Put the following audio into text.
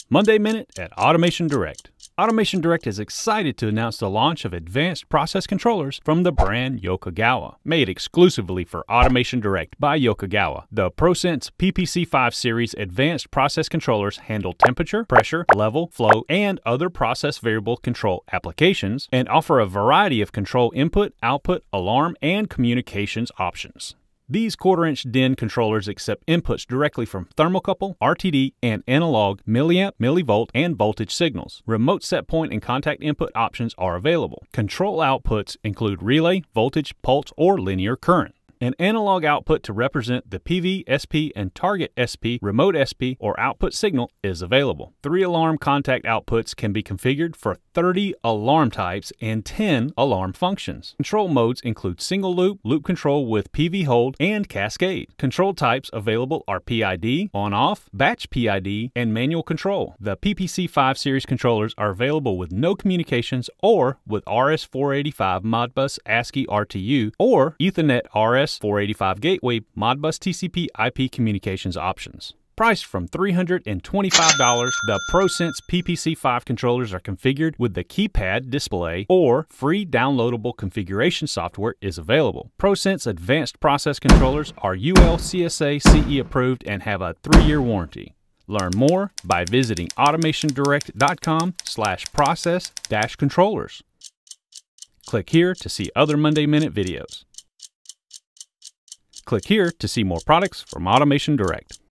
Monday Minute at Automation Direct. Automation Direct is excited to announce the launch of advanced process controllers from the brand Yokogawa. Made exclusively for Automation Direct by Yokogawa, the ProSense PPC5 series advanced process controllers handle temperature, pressure, level, flow, and other process variable control applications, and offer a variety of control input, output, alarm, and communications options. These quarter-inch DIN controllers accept inputs directly from thermocouple, RTD, and analog milliamp, millivolt, and voltage signals. Remote set point and contact input options are available. Control outputs include relay, voltage, pulse, or linear current. An analog output to represent the PV, SP, and target SP, remote SP, or output signal is available. 3 alarm contact outputs can be configured for 30 alarm types and 10 alarm functions. Control modes include single loop, loop control with PV hold, and cascade. Control types available are PID, on-off, batch PID, and manual control. The PPC5 series controllers are available with no communications or with RS-485 Modbus ASCII RTU or Ethernet RS-485 Gateway Modbus TCP IP communications options. Priced from $325, the ProSense PPC5 controllers are configured with the keypad display or free downloadable configuration software is available. ProSense advanced process controllers are UL-CSA CE approved and have a 3-year warranty. Learn more by visiting automationdirect.com/process-controllers. Click here to see other Monday Minute videos. Click here to see more products from Automation Direct.